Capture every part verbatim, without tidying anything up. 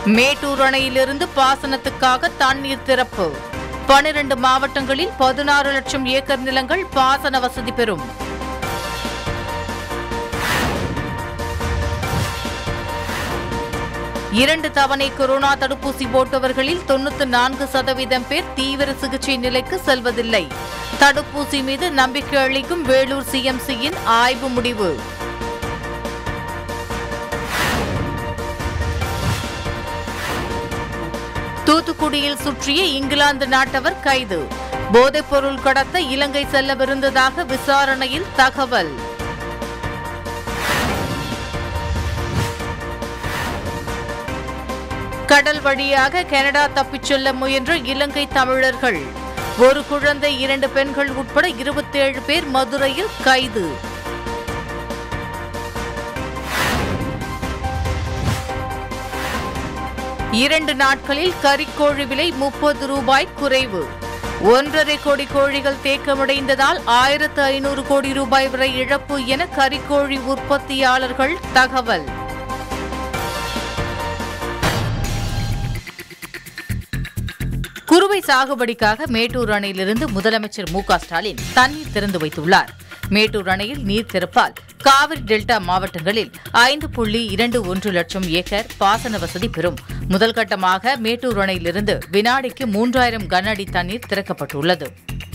மேட்டூர் அணையிலிருந்து பாசனத்துக்காக தண்ணீர் திறப்பு. பனிரண்டு மாவட்டங்களில் பதினாறு லட்சம் ஏக்கர் நிலங்கள் பாசன வசதி பெறும். இரண்டு தவணை கொரோனா தடுப்பூசி போட்டவர்களில் தொன்னூற்று நான்கு சதவீதம் பேர் தீவிர சிகிச்சை நிலைக்கு செல்வதில்லை. தடுப்பூசி மீது நம்பிக்கை அளிக்கும் வேலூர் சிஎம்சியின் ஆய்வு முடிவு. தூத்துக்குடியில் சுற்றிய இங்கிலாந்து நாட்டவர் கைது. போதைப்பொருள் கடத்த இலங்கை செல்லவிருந்ததாக விசாரணையில் தகவல். கடல் வழியாக கனடா தப்பிச் செல்ல முயன்ற இலங்கை தமிழர்கள். ஒரு குழந்தை இரண்டு பெண்கள் உட்பட இருபத்தி ஏழு பேர் மதுரையில் கைது. இரண்டு நாட்களில் கறிக்கோழி விலை முப்பது ரூபாய் குறைவு. ஒன்றரை கோடி கோழிகள் தேக்கமடைந்ததால் ஆயிரத்து ஐநூறு கோடி ரூபாய் வரை இழப்பு என கறிக்கோழி உற்பத்தியாளர்கள் தகவல். குறுவை சாகுபடிக்காக மேட்டூர் அணையிலிருந்து முதலமைச்சர் மு க ஸ்டாலின் தண்ணீர் திறந்து வைத்துள்ளார். மேட்டூர் அணையில் நீர் திறப்பால் காவிரி டெல்டா மாவட்டங்களில் ஐந்து புள்ளி இரண்டு ஒன்று லட்சம் ஏக்கர் பாசன வசதி பெறும். முதல் கட்டமாக மேட்டூர் அணையிலிருந்து வினாடிக்கு மூன்றாயிரம் கன அடி தண்ணீர் திறக்கப்பட்டுள்ளது.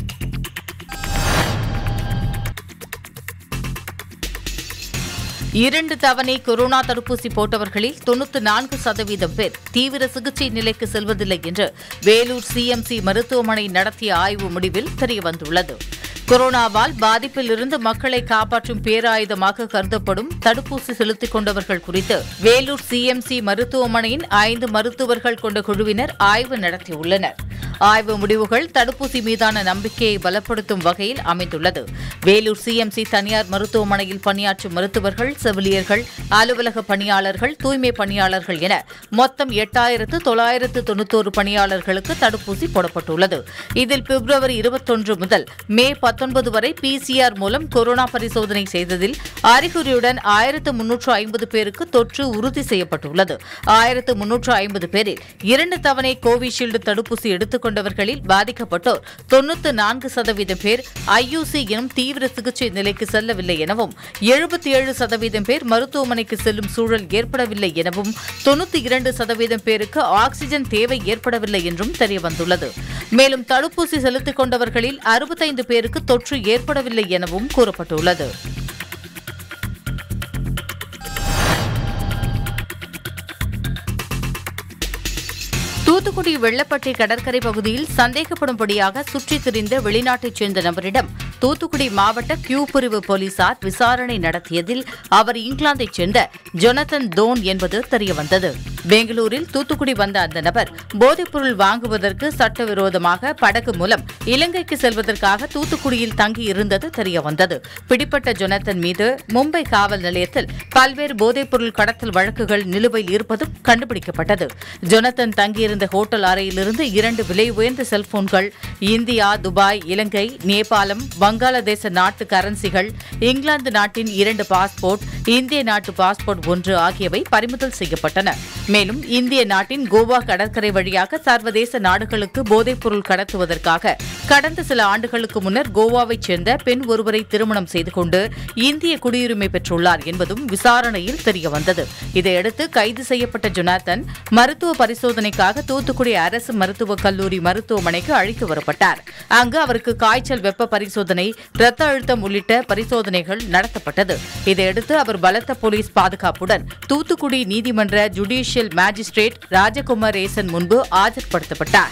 இரண்டு தவணை கொரோனா தடுப்பூசி போட்டவர்களில் தொன்னூற்று நான்கு சதவீதம் பேர் தீவிர சிகிச்சை நிலைக்கு செல்வதில்லை என்று வேலூர் சிஎம்சி மருத்துவமனை நடத்திய ஆய்வு முடிவில் தெரியவந்துள்ளது. கொரோனாவால் பாதிப்பில் இருந்து மக்களை காப்பாற்றும் பேராயுதமாக கருதப்படும் தடுப்பூசி செலுத்திக் கொண்டவர்கள் குறித்து வேலூர் சிஎம்சி மருத்துவமனையின் ஐந்து மருத்துவர்கள் கொண்ட குழுவினர் ஆய்வு நடத்தியுள்ளனர். ஆய்வு முடிவுகள் தடுப்பூசி மீதான நம்பிக்கையை பலப்படுத்தும் வகையில் அமைந்துள்ளது. வேலூர் சிஎம்சி தனியார் மருத்துவமனையில் பணியாற்றும் மருத்துவர்கள், செவிலியர்கள், அலுவலக பணியாளர்கள், தூய்மை பணியாளர்கள் என மொத்தம் எட்டாயிரத்து தொள்ளாயிரத்து தொன்னூத்தோரு பணியாளர்களுக்கு தடுப்பூசி போடப்பட்டுள்ளது. இதில் பிப்ரவரி இருபத்தொன்று முதல் மே பத்தொன்பது வரை பிசிஆர் மூலம் கொரோனா பரிசோதனை செய்ததில் அறிகுறியுடன் ஆயிரத்து முன்னூற்று ஐம்பது பேருக்கு தொற்று உறுதி செய்யப்பட்டுள்ளது. ஆயிரத்து முன்னூற்று ஐம்பது பேரில் இரண்டு தவணை கோவிஷீல்டு தடுப்பூசி எடுத்துக் கொண்டவர்களில் பாதிக்கப்பட்டோர் தொன்னூற்று நான்கு சதவீதம் பேர் ஐயூசி எனும் தீவிர சிகிச்சை நிலைக்கு செல்லவில்லை எனவும் எழுபத்தி ஏழு சதவீதம் பேர் மருத்துவமனைக்கு செல்லும் சூழல் ஏற்படவில்லை எனவும் தொன்னூற்றி இரண்டு சதவீதம் பேருக்கு ஆக்ஸிஜன் தேவை ஏற்படவில்லை என்றும் தெரியவந்துள்ளது. மேலும் தடுப்பூசி செலுத்திக் கொண்டவர்களில் அறுபத்தைந்து பேருக்கு தொற்று ஏற்படவில்லை எனவும் கூறப்பட்டுள்ளது. தூத்துக்குடி வெள்ளப்பட்டி கடற்கரை பகுதியில் சந்தேகப்படும்படியாக சுற்றித் திரிந்த வெளிநாட்டைச் சேர்ந்த நபரிடம் தூத்துக்குடி மாவட்ட கியூ பிரிவு போலீசார் விசாரணை நடத்தியதில் அவர் இங்கிலாந்தைச் சேர்ந்த ஜொனத்தன் தோன் என்பது தெரியவந்தது. பெங்களூரில் தூத்துக்குடி வந்த அந்த நபர் போதைப்பொருள் வாங்குவதற்கு சட்டவிரோதமாக படகு மூலம் இலங்கைக்கு செல்வதற்காக தூத்துக்குடியில் தங்கியிருந்தது தெரியவந்தது. பிடிப்பட்ட ஜொனத்தன் மீது மும்பை காவல் நிலையத்தில் பல்வேறு போதைப்பொருள் கடத்தல் வழக்குகள் நிலுவையில் இருப்பதும் கண்டுபிடிக்கப்பட்டது. ஜொனத்தன் தங்கியிருந்த ஹோட்டல் அறையிலிருந்து இரண்டு விலை உயர்ந்த செல்போன்கள், இந்தியா, துபாய், இலங்கை, நேபாளம், வங்காளதேச நாட்டு கரன்சிகள், இங்கிலாந்து நாட்டின் இரண்டு பாஸ்போர்ட், இந்திய நாட்டு பாஸ்போர்ட் ஒன்று ஆகியவை பறிமுதல் செய்யப்பட்டன. மேலும் இந்திய நாட்டின் கோவா கடற்கரை வழியாக சர்வதேச நாடுகளுக்கு போதைப்பொருள் கடத்துவதற்காக கடந்த சில ஆண்டுகளுக்கு முன்னர் கோவாவைச் சேர்ந்த பெண் ஒருவரை திருமணம் செய்து கொண்டு இந்திய குடியுரிமை பெற்றுள்ளார் என்பதும் விசாரணையில் தெரியவந்தது. இதையடுத்து கைது செய்யப்பட்ட ஜொனாத்தன் மருத்துவ பரிசோதனைக்காக தூத்துக்குடி அரசு மருத்துவக் கல்லூரி மருத்துவமனைக்கு அழைத்து வரப்பட்டார். அங்கு அவருக்கு காய்ச்சல், வெப்ப பரிசோதனை, இரத்த அழுத்தம் உள்ளிட்ட பரிசோதனைகள் நடத்தப்பட்டது. இதையடுத்து அவர் பலத்த போலீஸ் பாதுகாப்புடன் தூத்துக்குடி நீதிமன்ற ஜுடிஷியல் மேஜிஸ்ட்ரேட் ராஜகுமாரேசன் முன்பு ஆஜர்படுத்தப்பட்டார்.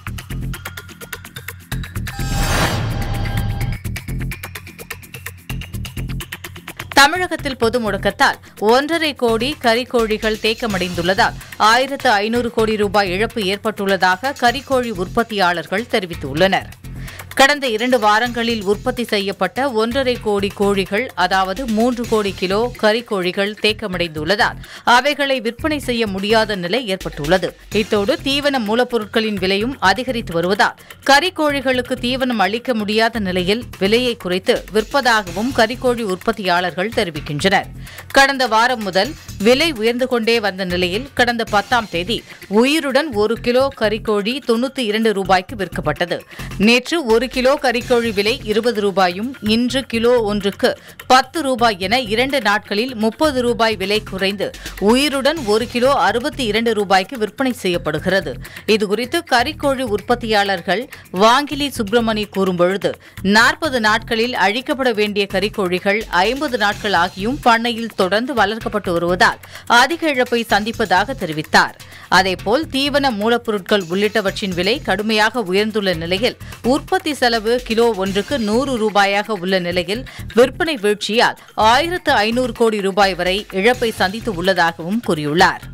தமிழகத்தில் பொது முடக்கத்தால் ஒன்றரை கோடி கறிக்கோழிகள் தேக்கமடைந்துள்ளதால் ஆயிரத்து ஐநூறு கோடி ரூபாய் இழப்பு ஏற்பட்டுள்ளதாக கறிக்கோழி உற்பத்தியாளர்கள் தெரிவித்துள்ளனர். கடந்த இரண்டு வாரங்களில் உற்பத்தி செய்யப்பட்ட ஒன்றரை கோடி கோழிகள், அதாவது மூன்று கோடி கிலோ கறிக்கோழிகள் தேக்கமடைந்துள்ளதால் அவைகளை விற்பனை செய்ய முடியாத நிலை ஏற்பட்டுள்ளது. இத்தோடு தீவன மூலப்பொருட்களின் விலையும் அதிகரித்து வருவதால் கறிக்கோழிகளுக்கு தீவனம் அளிக்க முடியாத நிலையில் விலையை குறைத்து விற்பதாகவும் கறிக்கோழி உற்பத்தியாளர்கள் தெரிவிக்கின்றனர். கடந்த வாரம் முதல் விலை உயர்ந்து கொண்டே வந்த நிலையில் கடந்த பத்தாம் தேதி உயிருடன் ஒரு கிலோ கறிக்கோழி தொன்னூத்தி இரண்டு ரூபாய்க்கு விற்கப்பட்டது. நேற்று ஒரு கிலோ கறிக்கோழி விலை இருபது ரூபாயும், இன்று கிலோ ஒன்றுக்கு பத்து ரூபாய் என இரண்டு நாட்களில் முப்பது ரூபாய் விலை குறைந்து உயிருடன் ஒரு கிலோ அறுபத்தி இரண்டு ரூபாய்க்கு விற்பனை செய்யப்படுகிறது. இதுகுறித்து கறிக்கோழி உற்பத்தியாளர்கள் வாங்கிலி சுப்பிரமணி கூறும்பொழுது, நாற்பது நாட்களில் அழிக்கப்பட வேண்டிய கறிக்கோழிகள் ஐம்பது நாட்கள் ஆகியும் பண்ணையில் தொடர்ந்து வளர்க்கப்பட்டு வருவதால் அதிக இழப்பை சந்திப்பதாக தெரிவித்தார். அதேபோல் தீவன மூலப்பொருட்கள் உள்ளிட்டவற்றின் விலை கடுமையாக உயர்ந்துள்ள நிலையில் உற்பத்தி செலவு கிலோ ஒன்றுக்கு நூறு ரூபாயாக உள்ள நிலையில் விற்பனை வீழ்ச்சியால் ஆயிரத்து ஐநூறு கோடி ரூபாய் வரை இழப்பை சந்தித்து உள்ளதாகவும் கூறியுள்ளார்.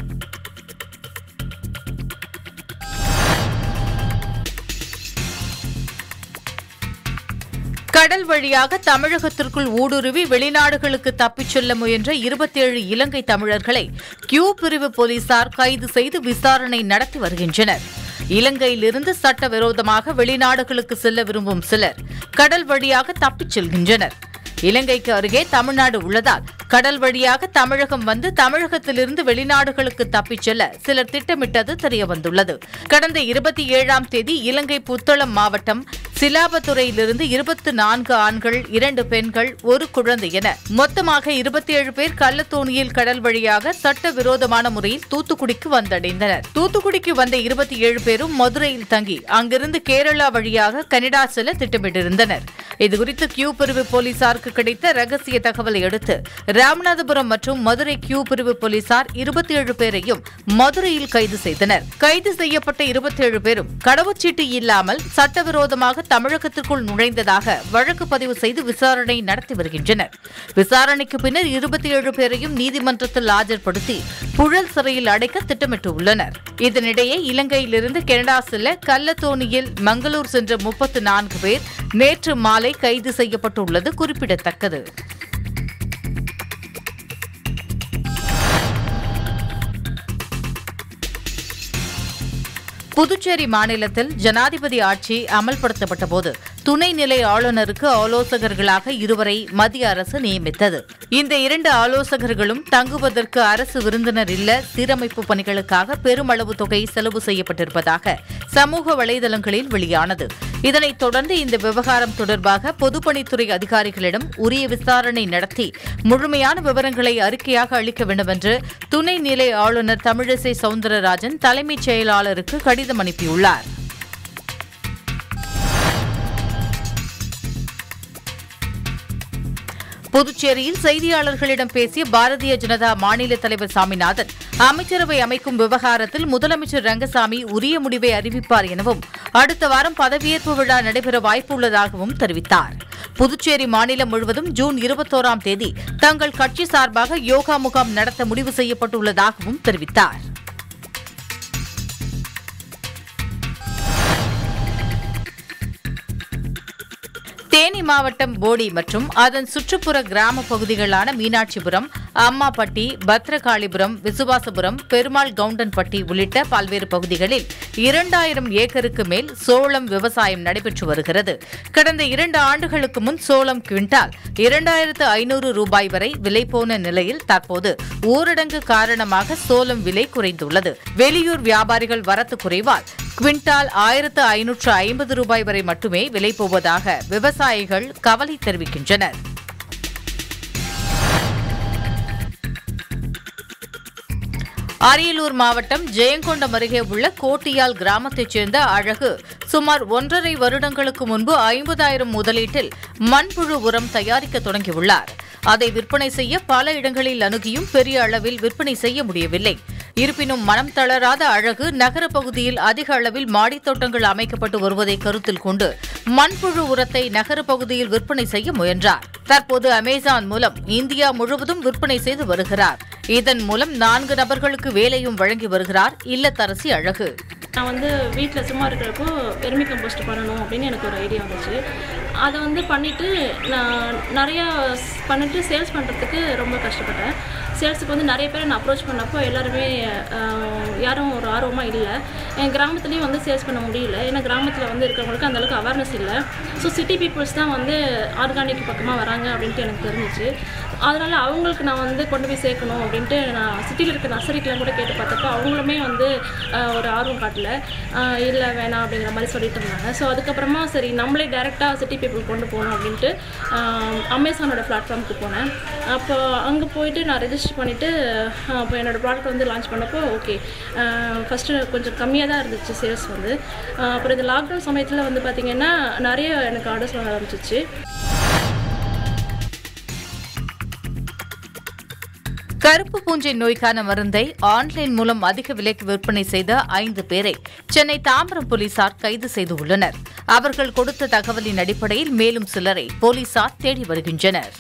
கடல் வழியாக தமிழகத்திற்குள் ஊடுருவி வெளிநாடுகளுக்கு தப்பிச் செல்ல முயன்ற இருபத்தி ஏழு இலங்கை தமிழர்களை கியூ பிரிவு போலீசார் கைது செய்து விசாரணை நடத்தி வருகின்றனர். இலங்கையிலிருந்து சட்டவிரோதமாக வெளிநாடுகளுக்கு செல்ல விரும்பும் சிலர் கடல் வழியாக தப்பிச் செல்கின்றனர். இலங்கைக்கு அருகே தமிழ்நாடு உள்ளதால் கடல் வழியாக தமிழகம் வந்து தமிழகத்திலிருந்து வெளிநாடுகளுக்கு தப்பிச் செல்ல சிலர் திட்டமிட்டது தெரியவந்துள்ளது. கடந்த இருபத்தி ஏழாம் தேதி இலங்கை புத்தளம் மாவட்டம் சிலாபத்துறையிலிருந்து இருபத்தி நான்கு ஆண்கள், இரண்டு பெண்கள், ஒரு குழந்தை என மொத்தமாக இருபத்தி ஏழு பேர் கள்ளத்தோணியில் கடல் வழியாக சட்டவிரோதமான முறையில் தூத்துக்குடிக்கு வந்தடைந்தனர். தூத்துக்குடிக்கு வந்த இருபத்தி ஏழு பேரும் மதுரையில் தங்கி அங்கிருந்து கேரளா வழியாக கனடா செல்ல திட்டமிட்டிருந்தனர். இதுகுறித்து கியூ பிரிவு போலீசாருக்கு கிடைத்த ரகசிய தகவலை அடுத்து ராமநாதபுரம் மற்றும் மதுரை கியூ பிரிவு போலீசார் இருபத்தி ஏழு பேரையும் மதுரையில் கைது செய்தனர். கைது செய்யப்பட்ட இருபத்தி ஏழு பேரும் கடவுச்சீட்டு இல்லாமல் சட்டவிரோதமாக தமிழகத்திற்குள் நுழைந்ததாக வழக்கு பதிவு செய்து விசாரணை நடத்தி வருகின்றனர். விசாரணைக்கு பின்னர் இருபத்தி ஏழு பேரையும் நீதிமன்றத்தில் ஆஜர்படுத்தி புழல் சிறையில் அடைக்க திட்டமிட்டுள்ளனர். இதனிடையே இலங்கையிலிருந்து கனடா செல்ல கள்ளத்தோணியில் மங்களூர் சென்ற முப்பத்தி நான்கு பேர் நேற்று மாலை கைது செய்யப்பட்டுள்ளது குறிப்பிடத்தக்கது. புதுச்சேரி மாநிலத்தில் ஜனாதிபதி ஆட்சி அமல்படுத்தப்பட்ட போது துணைநிலை ஆளுநருக்கு ஆலோசகர்களாக இருவரை மத்திய அரசு நியமித்தது. இந்த இரண்டு ஆலோசகர்களும் தங்குவதற்கு அரசு விருந்தினர் இல்ல சீரமைப்பு பணிகளுக்காக பெருமளவு தொகை செலவு செய்யப்பட்டிருப்பதாக சமூக வலைதளங்களில் வெளியானது. இதனைத் தொடர்ந்து இந்த விவகாரம் தொடர்பாக பொதுப்பணித்துறை அதிகாரிகளிடம் உரிய விசாரணை நடத்தி முழுமையான விவரங்களை அறிக்கையாக அளிக்க வேண்டும் என்று துணைநிலை ஆளுநர் தமிழிசை சவுந்தரராஜன் தலைமைச் செயலாளருக்கு கடிதம் அனுப்பியுள்ளார். புதுச்சேரியில் செய்தியாளர்களிடம் பேசிய பாரதிய ஜனதா மாநில தலைவர் சாமிநாதன், அமைச்சரவை அமைக்கும் விவகாரத்தில் முதலமைச்சர் ரங்கசாமி உரிய முடிவை அறிவிப்பார் எனவும் அடுத்த வாரம் பதவியேற்பு விழா நடைபெற வாய்ப்புள்ளதாகவும் தெரிவித்தார். புதுச்சேரி மாநிலம் முழுவதும் ஜூன் இருபத்தோராம் தேதி தங்கள் கட்சி சார்பாக யோகா முகாம் நடத்த முடிவு செய்யப்பட்டுள்ளதாகவும் தெரிவித்தார். தேனி மாவட்டம் போடி மற்றும் அதன் சுற்றுப்புற கிராம பகுதிகளான மீனாட்சிபுரம், அம்மாப்பட்டி, பத்ரகாளிபுரம், விசுவாசபுரம், பெருமாள் கவுண்டன்பட்டி உள்ளிட்ட பல்வேறு பகுதிகளில் இரண்டாயிரம் ஏக்கருக்கு மேல் சோளம் விவசாயம் நடைபெற்று வருகிறது. கடந்த இரண்டு ஆண்டுகளுக்கு முன் சோளம் குவிண்டால் இரண்டாயிரத்து ஐநூறு ரூபாய் வரை விலை போன நிலையில் தற்போது ஊரடங்கு காரணமாக சோளம் விலை குறைந்துள்ளது. வெளியூர் வியாபாரிகள் வரத்து குறைவால் குவிண்டால் ஆயிரத்து ஐநூற்று ஐம்பது ரூபாய் வரை மட்டுமே விலை போவதாக விவசாயிகள் கவலை தெரிவிக்கின்றனர். அரியலூர் மாவட்டம் ஜெயங்கொண்டம் அருகே உள்ள கோட்டியால் கிராமத்தைச் சேர்ந்த அழகு சுமார் ஒன்றரை வருடங்களுக்கு முன்பு ஐம்பதாயிரம் முதலீட்டில் மண்புழு உரம் தயாரிக்க தொடங்கியுள்ளார். அதை விற்பனை செய்ய பல இடங்களில் அணுகியும் பெரிய அளவில் விற்பனை செய்ய முடியவில்லை. இருப்பினும் மனம் தளராத அழகு நகர பகுதியில் அதிக அளவில் மாடித்தோட்டங்கள் அமைக்கப்பட்டு வருவதை கருத்தில் கொண்டு மண்புழு உரத்தை நகர பகுதியில் விற்பனை செய்ய முயன்றார். தற்போது அமேசான் மூலம் இந்தியா முழுவதும் விற்பனை செய்து வருகிறார். இதன் மூலம் நான்கு நபர்களுக்கு வேலையும் வழங்கி வருகிறார் இல்லத்தரசி அழகு. நான் வந்து வீட்டில் சும்மா இருக்கிறப்போ வெர்மி கம்போஸ்ட் பண்ணணும் அப்படின்னு எனக்கு ஒரு ஐடியா வந்துச்சு. அதை வந்து பண்ணிவிட்டு நான் நிறையா பண்ணிவிட்டு சேல்ஸ் பண்ணுறதுக்கு ரொம்ப கஷ்டப்பட்டேன். சேல்ஸுக்கு வந்து நிறைய பேர் நான் அப்ரோச் பண்ணப்போ எல்லாருமே யாரும் ஒரு ஆர்வமாக இல்லை. என் கிராமத்துலேயும் வந்து சேல்ஸ் பண்ண முடியல. ஏன்னா கிராமத்தில் வந்து இருக்கிறவங்களுக்கு அந்தளவுக்கு அவேர்னஸ் இல்லை. ஸோ சிட்டி பீப்புள்ஸ் தான் வந்து ஆர்கானிக் பக்கமாக வராங்க அப்படின்ட்டு எனக்கு தெரிஞ்சிச்சு. அதனால் அவங்களுக்கு நான் வந்து கொண்டு போய் சேர்க்கணும் அப்படின்ட்டு நான் சிட்டியில் இருக்க நர்சரிக்கெலாம் கூட கேட்டு பார்த்தப்போ அவங்களுமே வந்து ஒரு ஆர்வம் காட்டல, இல்லை வேணாம் அப்படிங்கிற மாதிரி சொல்லிட்டு இருந்தாங்க. ஸோ அதுக்கப்புறமா சரி நம்மளே டைரெக்டாக சிட்டி பீப்புள் கொண்டு போகணும் அப்படின்ட்டு அமேசானோட பிளாட்ஃபார்முக்கு போனேன். அப்போ அங்கே போயிட்டு நான் ரெஜிஸ்டர் பண்ணிவிட்டு அப்போ என்னோடய ப்ராடக்ட் வந்து லான்ச் பண்ணப்போ ஓகே ஃபஸ்ட்டு கொஞ்சம் கம்மியாக தான் இருந்துச்சு சேல்ஸ் வந்து. அப்புறம் இந்த லாக்டவுன் சமயத்தில் வந்து பார்த்திங்கன்னா நிறைய எனக்கு ஆர்டர்ஸ் வர ஆரம்பிச்சிச்சு. கருப்பு பூஞ்சை நோய்க்கான மருந்தை ஆன்லைன் மூலம் அதிக விலைக்கு விற்பனை செய்த ஐந்து பேரை சென்னை தாம்பரம் போலீசார் கைது செய்துள்ளனர். அவர்கள் கொடுத்த தகவலின் அடிப்படையில் மேலும் சிலரை போலீசார் தேடி வருகின்றனர்.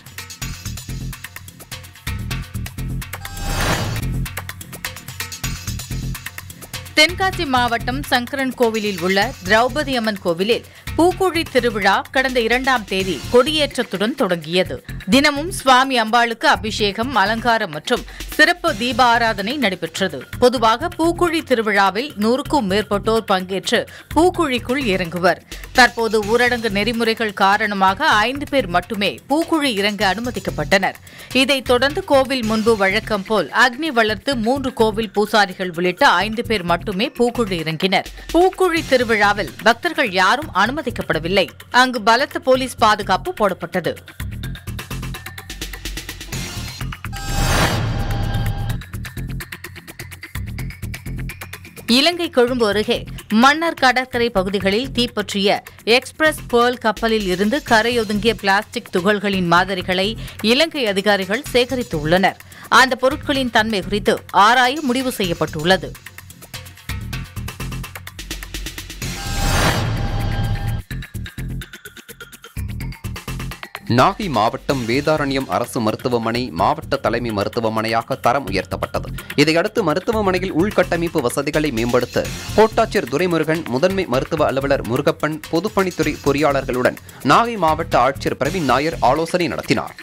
தென்காசி மாவட்டம் சங்கரன் கோவிலில் உள்ள திரௌபதி அம்மன் கோவிலில் பூக்குழி திருவிழா கடந்த இரண்டாம் தேதி கொடியேற்றத்துடன் தொடங்கியது. தினமும் சுவாமி அம்பாளுக்கு அபிஷேகம், அலங்காரம் மற்றும் சிறப்பு தீப ஆராதனை நடைபெற்றது. பொதுவாக பூக்குழி திருவிழாவில் நூறுக்கும் மேற்பட்டோர் பங்கேற்று பூக்குழிக்குள் இறங்குவர். தற்போது ஊரடங்கு நெறிமுறைகள் காரணமாக ஐந்து பேர் மட்டுமே பூக்குழி இறங்க அனுமதிக்கப்பட்டனர். இதைத் தொடர்ந்து கோவில் முன்பு வழக்கம் போல் அக்னி வளர்த்து மூன்று கோவில் பூசாரிகள் உள்ளிட்ட ஐந்து பேர் மட்டுமே பூக்குழி இறங்கினர். பூக்குழி திருவிழாவில் பக்தர்கள் யாரும் அனுமதிக்கப்படவில்லை. அங்கு பலத்த போலீஸ் பாதுகாப்பு போடப்பட்டது. இலங்கை கொழும்பு அருகே மன்னார் கடற்கரை பகுதிகளில் தீப்பற்றிய எக்ஸ்பிரஸ் பேர்ல் கப்பலில் இருந்து கரையொதுங்கிய பிளாஸ்டிக் துகள்களின் மாதிரிகளை இலங்கை அதிகாரிகள் சேகரித்துள்ளனர். அந்த பொருட்களின் தன்மை குறித்து ஆராய முடிவு செய்யப்பட்டுள்ளது. நாகை மாவட்டம் வேதாரண்யம் அரசு மருத்துவமனை மாவட்ட தலைமை மருத்துவமனையாக தரம் உயர்த்தப்பட்டது. இதையடுத்து மருத்துவமனையில் உள்கட்டமைப்பு வசதிகளை மேம்படுத்த கோட்டாட்சியர் துரைமுருகன், முதன்மை மருத்துவ அலுவலர் முருகப்பன், பொதுப்பணித்துறை பொறியாளர்களுடன் நாகை மாவட்ட ஆட்சியர் பிரவீன் நாயர் ஆலோசனை நடத்தினார்.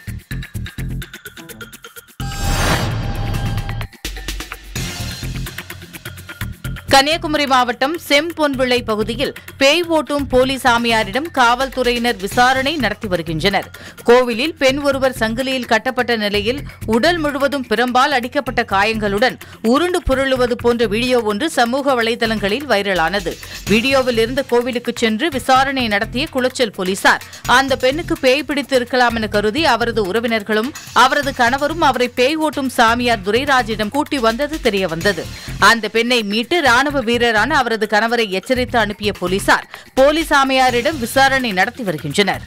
கன்னியாகுமரி மாவட்டம் செம்பொன்விளை பகுதியில் பேய் ஓட்டும் போலி சாமியாரிடம் காவல்துறையினர் விசாரணை நடத்தி வருகின்றனர். கோவிலில் பெண் ஒருவர் சங்கிலியில் கட்டப்பட்ட நிலையில் உடல் முழுவதும் பிரம்பால் அடிக்கப்பட்ட காயங்களுடன் உருண்டு புரளுவது போன்ற வீடியோ ஒன்று சமூக வலைதளங்களில் வைரலானது. வீடியோவில் இருந்த கோவிலுக்கு சென்று விசாரணை நடத்திய குளச்சல் போலீசார் அந்த பெண்ணுக்கு பேய் பிடித்து இருக்கலாம் என கருதி அவரது உறவினர்களும் அவரது கணவரும் அவரை பேய் ஓட்டும் சாமியார் துரைராஜிடம் கூட்டி வந்தது தெரியவந்தது. அந்த பெண்ணை மீட்டு ராணுவ வீரரான அவரது கணவரை எச்சரித்து அனுப்பிய போலீசார் போலி சாமியாரிடம் விசாரணை நடத்தி வருகின்றனர்.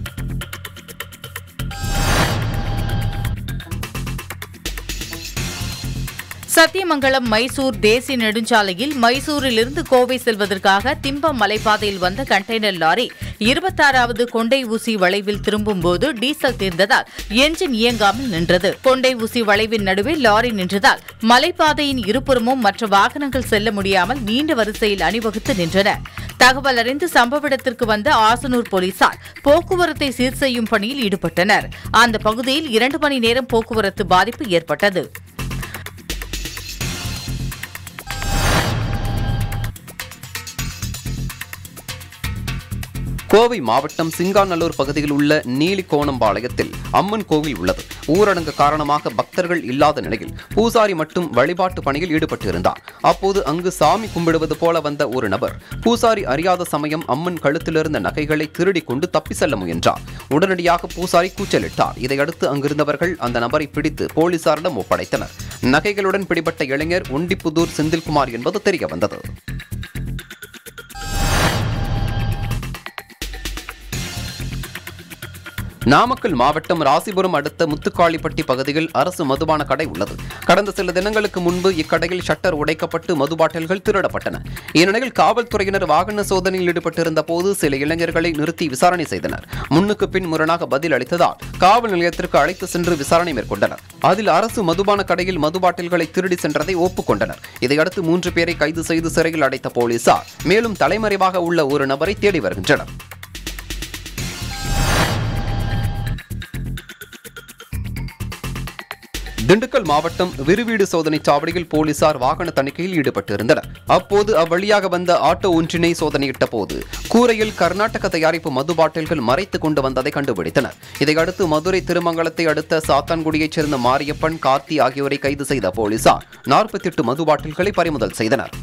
சத்தியமங்கலம் மைசூர் தேசிய நெடுஞ்சாலையில் மைசூரிலிருந்து கோவை செல்வதற்காக திம்பம் மலைப்பாதையில் வந்த கண்டெய்னர் லாரி இருபத்தாறாவது கொண்டை ஊசி வளைவில் திரும்பும்போது டீசல் தீர்ந்ததால் என்ஜின் இயங்காமல் நின்றது. கொண்டை ஊசி வளைவின் நடுவே லாரி நின்றதால் மலைப்பாதையின் இருபுறமும் மற்ற வாகனங்கள் செல்ல முடியாமல் நீண்ட வரிசையில் அணிவகுத்து நின்றன. தகவல் அறிந்து சம்பவ இடத்திற்கு வந்த ஆசனூர் போலீசார் போக்குவரத்தை சீர் செய்யும் பணியில் ஈடுபட்டனர். அந்த பகுதியில் இரண்டு மணி நேரம் போக்குவரத்து பாதிப்பு ஏற்பட்டது. கோவை மாவட்டம் சிங்காநல்லூர் பகுதியில் உள்ள நீலிகோணம்பாளையத்தில் அம்மன் கோவில் உள்ளது. ஊரடங்கு காரணமாக பக்தர்கள் இல்லாத நிலையில் பூசாரி மட்டும் வழிபாட்டு பணியில் ஈடுபட்டிருந்தார். அப்போது அங்கு சாமி கும்பிடுவது போல வந்த ஒரு நபர் பூசாரி அறியாத சமயம் அம்மன் கழுத்திலிருந்த நகைகளை திருடி கொண்டு தப்பி செல்ல முயன்றார். உடனடியாக பூசாரி கூச்சலிட்டார். இதையடுத்து அங்கிருந்தவர்கள் அந்த நபரை பிடித்து போலீசாரிடம் ஒப்படைத்தனர். நகைகளுடன் பிடிபட்ட இளைஞர் ஒண்டிப்புதூர் செந்தில்குமார் என்பது தெரியவந்தது. நாமக்கல் மாவட்டம் ராசிபுரம் அடுத்த முத்துக்காளிப்பட்டி பகுதியில் அரசு மதுபான கடை உள்ளது. கடந்த சில தினங்களுக்கு முன்பு இக்கடையில் ஷட்டர் உடைக்கப்பட்டு மது பாட்டில்கள் திருடப்பட்டன. இந்நிலையில் காவல்துறையினர் வாகன சோதனையில் ஈடுபட்டிருந்த போது சில இளைஞர்களை நிறுத்தி விசாரணை செய்தனர். முன்னுக்கு பின் முரணாக பதில் அளித்ததால் காவல் நிலையத்திற்கு அழைத்து சென்று விசாரணை மேற்கொண்டனர். அதில் அரசு மதுபான கடையில் மது பாட்டில்களை திருடி சென்றதை ஒப்புக்கொண்டனர். இதையடுத்து மூன்று பேரை கைது செய்து சிறையில் அடைத்த போலீசார் மேலும் தலைமறைவாக உள்ள ஒரு நபரை தேடி வருகின்றனர். திண்டுக்கல் மாவட்டம் விருவீடு சோதனை சாவடியில் போலீசார் வாகன தணிக்கையில் ஈடுபட்டிருந்தனர். அப்போது அவ்வழியாக வந்த ஆட்டோ ஒன்றினை சோதனையிட்ட போது கூரையில் கர்நாடக தயாரிப்பு மது பாட்டில்கள் மறைத்துக் கொண்டு வந்ததை கண்டுபிடித்தனர். இதையடுத்து மதுரை திருமங்கலத்தை அடுத்த சாத்தான்குடியைச் சேர்ந்த மாரியப்பன், கார்த்தி ஆகியோரை கைது செய்த போலீசார் நாற்பத்தி எட்டு மது பாட்டில்களை பறிமுதல் செய்தனர்.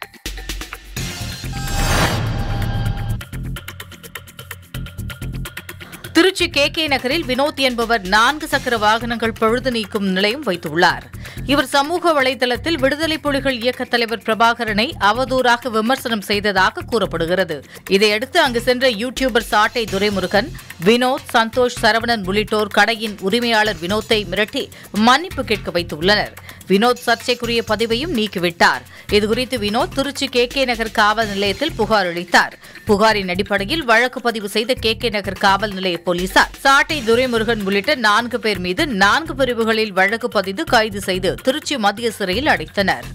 திருச்சி கே கே நகரில் வினோத் என்பவர் நான்கு சக்கர வாகனங்கள் பழுது நீக்கும் நிலையம் வைத்துள்ளார். இவர் சமூக வலைதளத்தில் விடுதலை புலிகள் இயக்க தலைவர் பிரபாகரனை அவதூறாக விமர்சனம் செய்ததாக கூறப்படுகிறது. இதையடுத்து அங்கு சென்ற யூடியூபர் சாட்டை துரைமுருகன், வினோத், சந்தோஷ், சரவணன் உள்ளிட்டோர் கடையின் உரிமையாளர் வினோத்தை மிரட்டி மன்னிப்பு கேட்க வைத்துள்ளனர். வினோத் சர்ச்சைக்குரிய பதிவையும் நீக்கிவிட்டார். இதுகுறித்து வினோத் திருச்சி கே கே நகர் காவல் நிலையத்தில் புகார் அளித்தார். புகாரின் அடிப்படையில் வழக்கு பதிவு செய்த கே கே நகர் காவல் நிலைய போலீசார் சாட்டை துரைமுருகன் உள்ளிட்ட நான்கு பேர் மீது நான்கு பிரிவுகளில் வழக்கு பதிவு கைது செய்து திருச்சி மத்திய சிறையில் அடைத்தனர்.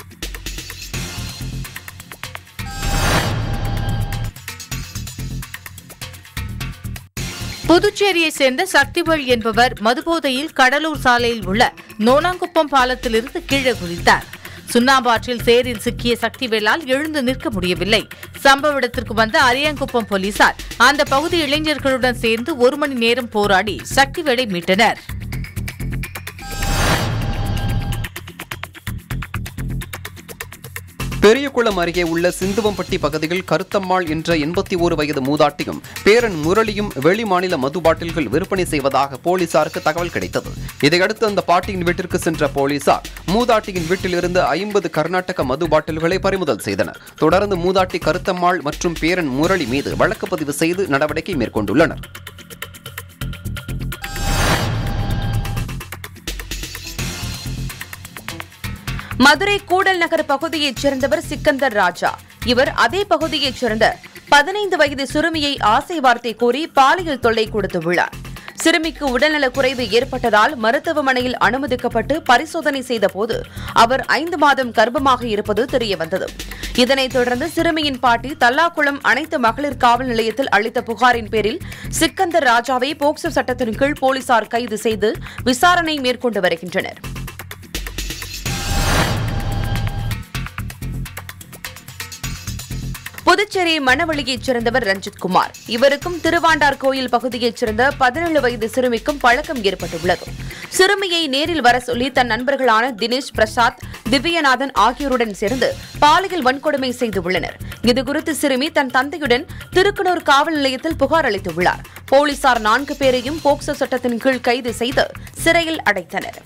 புதுச்சேரியைச் சேர்ந்த சக்திவேல் என்பவர் மதுபோதையில் கடலூர் சாலையில் உள்ள நோனாங்குப்பம் பாலத்திலிருந்து கீழே குதித்தார். சுண்ணாம்பாற்றில் சேரில் சிக்கிய சக்திவேலால் எழுந்து நிற்க முடியவில்லை. சம்பவ இடத்திற்கு வந்த அரியாங்குப்பம் போலீசார் அந்த பகுதி இளைஞர்களுடன் சேர்ந்து ஒரு மணி நேரம் போராடி சக்திவேலை மீட்டனர். பெரியகுளம் அருகே உள்ள சிந்துவம்பட்டி பகுதியில் கருத்தம்மாள் என்ற எண்பத்தி ஒரு வயது மூதாட்டியும் பேரன் முரளியும் வெளி மாநில மது பாட்டில்கள் விற்பனை செய்வதாக போலீசாருக்கு தகவல் கிடைத்தது. இதையடுத்து அந்த பாட்டியின் வீட்டிற்கு சென்ற போலீசார் மூதாட்டியின் வீட்டிலிருந்து ஐம்பது கர்நாடக மது பாட்டில்களை பறிமுதல் செய்தனர். தொடர்ந்து மூதாட்டி கருத்தம்மாள் மற்றும் பேரன் முரளி மீது வழக்கு பதிவு செய்து நடவடிக்கை மேற்கொண்டுள்ளனர். மதுரை கூடல் நகர் பகுதியைச் சேர்ந்தவர் சிக்கந்தர் ராஜா. இவர் அதே பகுதியைச் சேர்ந்த பதினைந்து வயது சிறுமியை ஆசை வார்த்தை கூறி பாலியல் தொல்லை கொடுத்துள்ளார். சிறுமிக்கு உடல்நலக் குறைவு ஏற்பட்டதால் மருத்துவமனையில் அனுமதிக்கப்பட்டு பரிசோதனை செய்தபோது அவர் ஐந்து மாதம் கர்ப்பமாக இருப்பது தெரியவந்தது. இதனைத் தொடர்ந்து சிறுமியின் பாட்டி தல்லாக்குளம் அனைத்து மகளிர் காவல் நிலையத்தில் அளித்த புகாரின் பேரில் சிக்கந்தர் ராஜாவை போக்சோ சட்டத்தின் கீழ் போலீசார் கைது செய்து விசாரணை மேற்கொண்டு வருகின்றனர். புதுச்சேரி மணவெளியைச் சேர்ந்தவர் ரஞ்சித் குமார். இவருக்கும் திருவாண்டார் கோயில் பகுதியைச் சேர்ந்த பதினேழு வயது சிறுமிக்கும் பழக்கம் ஏற்பட்டுள்ளது. சிறுமியை நேரில் வர சொல்லி தன் நண்பர்களான தினேஷ், பிரசாத், திவ்யநாதன் ஆகியோருடன் சேர்ந்து பாலியல் வன்கொடுமை செய்துள்ளனர். இதுகுறித்து சிறுமி தன் தந்தையுடன் திருக்கனூர் காவல் நிலையத்தில் புகார் அளித்துள்ளார். போலீசார் நான்கு பேரையும் போக்சோ சட்டத்தின் கீழ் கைது செய்து சிறையில் அடைத்தனர்.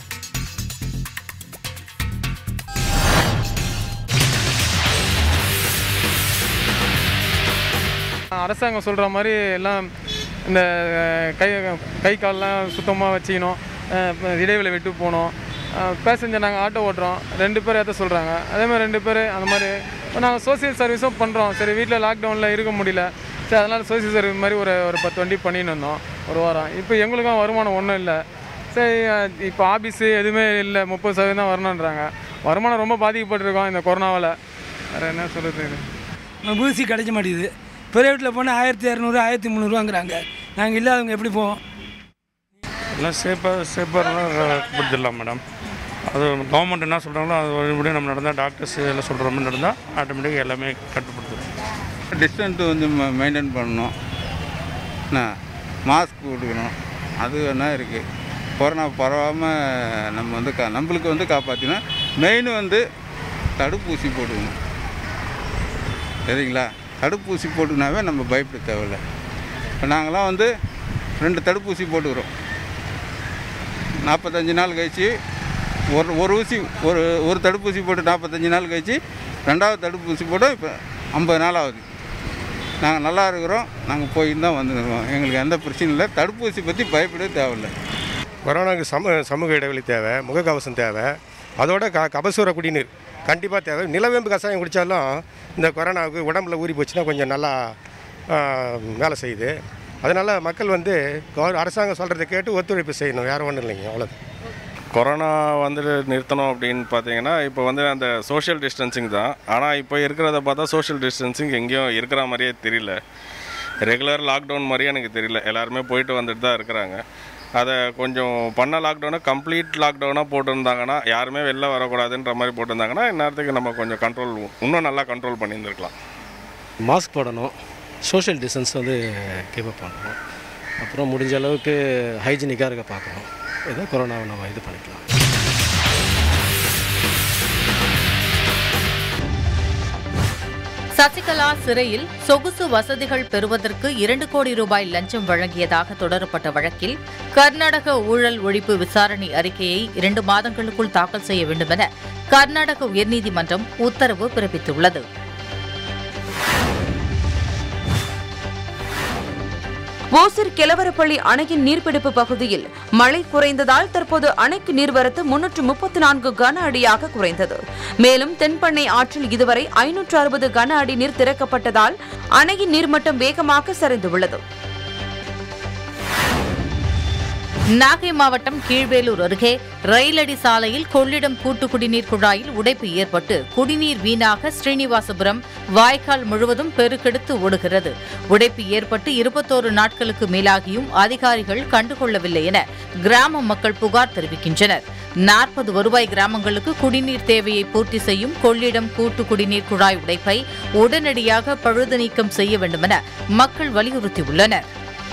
அரசாங்கம் சொல்கிற மாதிரி எல்லாம் இந்த கை கை காலெலாம் சுத்தமாக வச்சுக்கணும், இடைவெளி விட்டு போகணும். பேசஞ்சர் நாங்கள் ஆட்டோ ஓட்டுறோம், ரெண்டு பேர் ஏற்ற சொல்கிறாங்க. அதேமாதிரி ரெண்டு பேர் அந்த மாதிரி நாங்கள் சோசியல் சர்வீஸும் பண்ணுறோம். சரி, வீட்டில் லாக்டவுனில் இருக்க முடியல, சரி அதனால் சோசியல் சர்வீஸ் மாதிரி ஒரு ஒரு பத்து வண்டி பண்ணின்னு இருந்தோம் ஒரு வாரம். இப்போ எங்களுக்கும் வருமானம் ஒன்றும் இல்லை. சரி, இப்போ ஆஃபீஸு எதுவுமே இல்லை, முப்பது சதவீதம் தான் வரணுன்றாங்க. வருமானம் ரொம்ப பாதிக்கப்பட்டிருக்கோம் இந்த கொரோனாவில். வேறு என்ன சொல்கிறது, ஊசி கிடைக்க மாட்டேங்குது. ப்ரைவேட்டில் போனால் ஆயிரத்தி இரநூறு ஆயிரத்தி முந்நூறுவாங்கிறாங்க. நாங்கள் இல்லாதவங்க எப்படி போவோம்? எல்லாம் சேஃபாக சேஃபாக கொடுத்துடலாம் மேடம். அது கவர்மெண்ட் என்ன சொல்கிறாங்களோ அது மறுபடியும் நம்ம நடந்தால், டாக்டர்ஸ் எல்லாம் சொல்கிற மாதிரி நடந்தால் ஆட்டோமேட்டிக்காக எல்லாமே கட்டுப்படுத்தும். டிஸ்டன்ஸ் வந்து மெயின்டைன் பண்ணணும், என்ன மாஸ்க் கொடுக்கணும், அது வேணா இருக்குது. கொரோனா பரவாமல் நம்ம வந்து கா நம்மளுக்கு வந்து காப்பாற்றினா மெயின் வந்து தடுப்பூசி போட்டுக்கணும். சரிங்களா? தடுப்பூசி போட்டுனாவே நம்ம பயப்பட தேவையில்லை. இப்போ நாங்களாம் வந்து ரெண்டு தடுப்பூசி போட்டுக்கிறோம். நாற்பத்தஞ்சு நாள் கழிச்சு ஒரு ஒரு ஊசி ஒரு ஒரு தடுப்பூசி போட்டு நாற்பத்தஞ்சு நாள் கழிச்சு ரெண்டாவது தடுப்பூசி போட்டு இப்போ ஐம்பது நாள் ஆகுது. நாங்கள் நல்லா இருக்கிறோம், நாங்கள் போயின்னு தான் வந்துருக்கோம். எங்களுக்கு எந்த பிரச்சனையும் இல்லை. தடுப்பூசி பற்றி பயப்படவே தேவையில்லை. கொரோனாவுக்கு சம சமூக இடைவெளி தேவை, முகக்கவசம் தேவை, அதோட க கபசூர குடிநீர் கண்டிப்பாக தேவை. நிலவேம்பு கஷாயம் குடித்தாலும் இந்த கொரோனாவுக்கு உடம்புல ஊறி போச்சுன்னா கொஞ்சம் நல்லா வேலை செய்யுது. அதனால் மக்கள் வந்து அரசாங்கம் சொல்கிறத கேட்டு ஒத்துழைப்பு செய்யணும், வேறு ஒன்றும் இல்லைங்க, அவ்வளோதான். கொரோனா வந்துட்டு நிறுத்தணும் அப்படின்னு பார்த்தீங்கன்னா இப்போ வந்து அந்த சோஷியல் டிஸ்டன்சிங் தான். ஆனால் இப்போ இருக்கிறத பார்த்தா சோஷியல் டிஸ்டன்சிங் எங்கேயும் இருக்கிற மாதிரியே தெரியல. ரெகுலர் லாக்டவுன் மாதிரியே எனக்கு தெரியல. எல்லாருமே போயிட்டு வந்துட்டு தான் இருக்கிறாங்க. அதை கொஞ்சம் பண்ண லாக்டவுனை கம்ப்ளீட் லாக்டவுனாக போட்டிருந்தாங்கன்னா, யாருமே வெளில வரக்கூடாதுன்ற மாதிரி போட்டிருந்தாங்கன்னா இந்நேரத்துக்கு நம்ம கொஞ்சம் கண்ட்ரோல் இன்னும் நல்லா கண்ட்ரோல் பண்ணியிருந்துருக்கலாம். மாஸ்க் போடணும், சோஷியல் டிஸ்டன்ஸ் வந்து கீப் அப் பண்ணணும், அப்புறம் முடிஞ்ச அளவுக்கு ஹைஜீனிக்காக இருக்க பார்க்கணும். ஏதோ கொரோனாவை நம்ம இது பண்ணிக்கலாம். சசிகலா சிறையில் சொகுசு வசதிகள் பெறுவதற்கு இரண்டு கோடி ரூபாய் லஞ்சம் வழங்கியதாக தொடரப்பட்ட வழக்கில் கர்நாடக ஊழல் ஒழிப்பு விசாரணை அறிக்கையை இரண்டு மாதங்களுக்குள் தாக்கல் செய்ய வேண்டும் என கர்நாடக உயர்நீதிமன்றம் உத்தரவு பிறப்பித்துள்ளது. ஓசூர் கெலவரப்பள்ளி அணையின் நீர்பிடிப்பு பகுதியில் மழை குறைந்ததால் தற்போது அணைக்கு நீர்வரத்து முன்னூற்று முப்பத்தி நான்கு கன அடியாக குறைந்தது. மேலும் தென்பண்ணை ஆற்றில் இதுவரை ஐநூற்று அறுபது கன அடி நீர் திறக்கப்பட்டதால் அணையின் நீர்மட்டம் வேகமாக சரிந்துள்ளது. நாகை மாவட்டம் கீழ்வேலூர் அருகே ரயிலடி சாலையில் கொள்ளிடம் கூட்டு குடிநீர் குழாயில் உடைப்பு ஏற்பட்டு குடிநீர் வீணாக ஸ்ரீனிவாசபுரம் வாய்க்கால் முழுவதும் பெருக்கெடுத்து ஓடுகிறது. உடைப்பு ஏற்பட்டு இருபத்தோரு நாட்களுக்கு மேலாகியும் அதிகாரிகள் கண்டுகொள்ளவில்லை என கிராம மக்கள் புகார் தெரிவிக்கின்றனர். நாற்பது வருவாய் கிராமங்களுக்கு குடிநீர் தேவையை பூர்த்தி செய்யும் கொள்ளிடம் கூட்டு குடிநீர் குழாய் உடைப்பை உடனடியாக பழுது நீக்கம் செய்ய வேண்டும் என மக்கள் வலியுறுத்தியுள்ளனர்.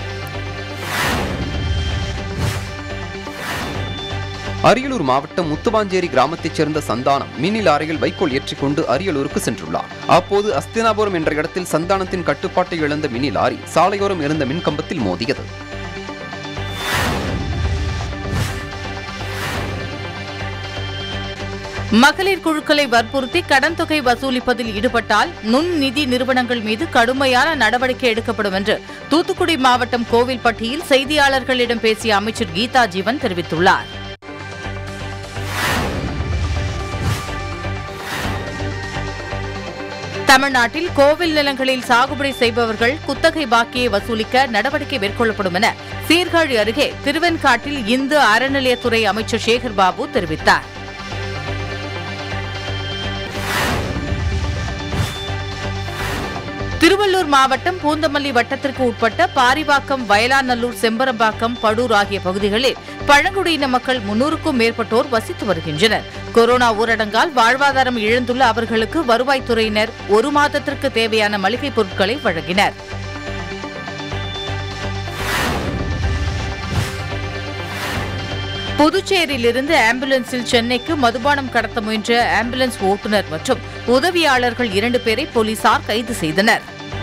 அரியலூர் மாவட்டம் முத்துவாஞ்சேரி கிராமத்தைச் சேர்ந்த சந்தானம் மினி லாரியில் வைக்கோல் ஏற்றிக்கொண்டு அரியலூருக்கு சென்றுள்ளார். அப்போது அஸ்தினாபுரம் என்ற இடத்தில் சந்தானத்தின் கட்டுப்பாட்டை இழந்த மினி லாரி சாலையோரம் இருந்த மின்கம்பத்தில் மோதியது. மகளிர் குழுக்களை வற்புறுத்தி கடன் தொகை வசூலிப்பதில் ஈடுபட்டால் நுண் நிதி நிறுவனங்கள் மீது கடுமையான நடவடிக்கை எடுக்கப்படும் என்று தூத்துக்குடி மாவட்டம் கோவில்பட்டியில் செய்தியாளர்களிடம் பேசிய அமைச்சர் கீதா ஜீவன் தெரிவித்துள்ளார். தமிழ்நாட்டில் கோவில் நிலங்களில் சாகுபடி செய்பவர்கள் குத்தகை பாக்கியை வசூலிக்க நடவடிக்கை மேற்கொள்ளப்படும் என சீர்காழி அருகே திருவெண்காட்டில் இந்து அறநிலையத்துறை அமைச்சர் சேகர் பாபு தெரிவித்தார். திருவள்ளூர் மாவட்டம் பூந்தமல்லி வட்டத்திற்கு உட்பட்ட பாரிவாக்கம், வயலாநல்லூர், செம்பரம்பாக்கம், படூர் ஆகிய பகுதிகளில் பழங்குடியின மக்கள் முன்னூறுக்கும் மேற்பட்டோர் வசித்து வருகின்றனர். கொரோனா ஊரடங்கால் வாழ்வாதாரம் இழந்துள்ள அவர்களுக்கு வருவாய்த்துறையினர் ஒரு மாதத்திற்கு தேவையான மளிகைப் பொருட்களை வழங்கினர். புதுச்சேரியிலிருந்து ஆம்புலன்ஸில் சென்னைக்கு மதுபானம் கடத்த முயன்ற ஆம்புலன்ஸ் ஓட்டுநர் மற்றும் உதவியாளர்கள் இரண்டு பேரை போலீசார் கைது செய்தனர்.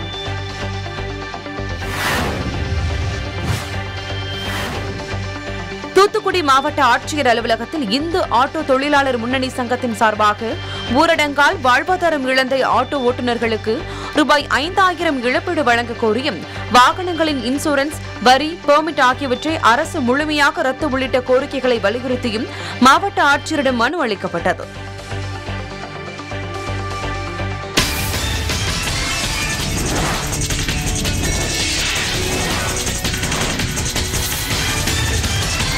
தூத்துக்குடி மாவட்ட ஆட்சியர் அலுவலகத்தில் இந்து ஆட்டோ தொழிலாளர் முன்னணி சங்கத்தின் சார்பாக ஊரடங்கால் வாழ்வாதாரம் இழந்த ஆட்டோ ஓட்டுநர்களுக்கு ரூபாய் ஐந்தாயிரம் இழப்பீடு வழங்க கோரியும் வாகனங்களின் இன்சூரன்ஸ், வரி, பெர்மிட் ஆகியவற்றை அரசு முழுமையாக ரத்து உள்ளிட்ட கோரிக்கைகளை வலியுறுத்தியும் மாவட்ட ஆட்சியரிடம் மனு அளிக்கப்பட்டது.